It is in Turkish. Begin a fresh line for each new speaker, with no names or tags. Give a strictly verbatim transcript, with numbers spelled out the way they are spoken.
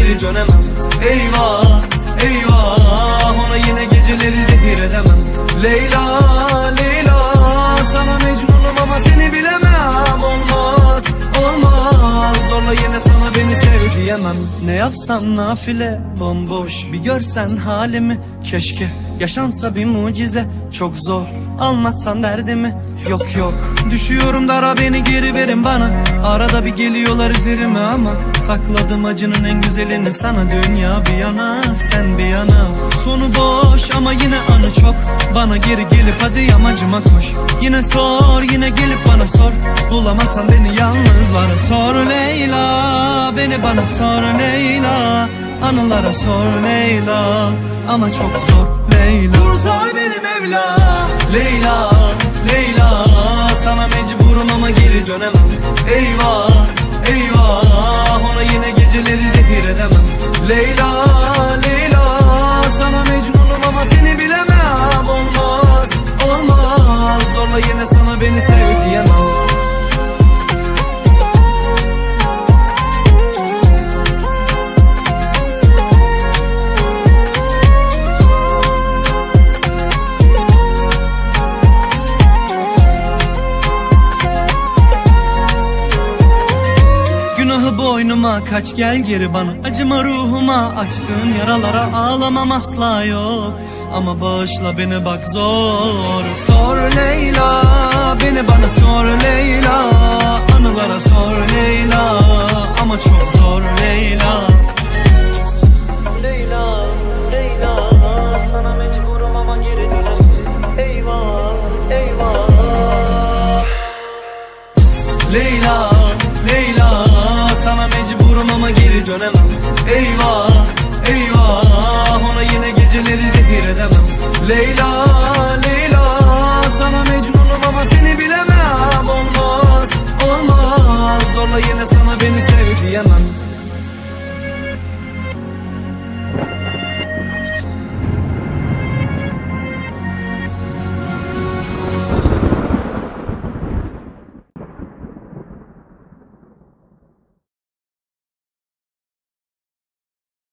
geri dönemem. Eyvah eyvah, ona yine geceleri zehir edemem. Leyla Leyla, sana mecnunum ama seni bilemem. Olmaz olmaz, zorla yine sana beni sev diyemem. Ne yapsam nafile, bomboş bir görsen halimi. Keşke yaşansa bir mucize, çok zor anlatsan derdimi. Yok yok, düşüyorum dara, beni geri verin bana. Arada bir geliyorlar üzerime ama sakladım acının en güzelini sana. Dünya bir yana, sen bir yana. Sonu boş ama yine anı çok. Bana geri gelip hadi yamacıma koş. Yine sor, yine gelip bana sor. Bulamazsan beni yalnızlara sor Leyla. Beni bana sor Leyla. Anılara sor Leyla. Ama çok zor Leyla. Kurtar beni Mevla. Leyla Leyla, sana mecburum ama geri dönemem. Eyvah eyvah, ona yine geceleri zehir edemem. Leyla Leyla, sana mecnunum ama seni bilemem. Olmaz olmaz, zorla yine sana beni sev diyemem. Boynuma kaç, gel geri bana. Acıma ruhuma, açtığın yaralara ağlamam asla yok. Ama bağışla beni bak zor. Sor Leyla, beni bana sor Leyla. Anılara sor Leyla. Ama çok zor Leyla. Leyla Leyla, sana mecburum ama geri dönemem. Eyvah eyvah. Leyla Leyla, sana mecburum ama geri dönemem. Eyvah eyvah, ona yine geceleri zehir edemem. Leyla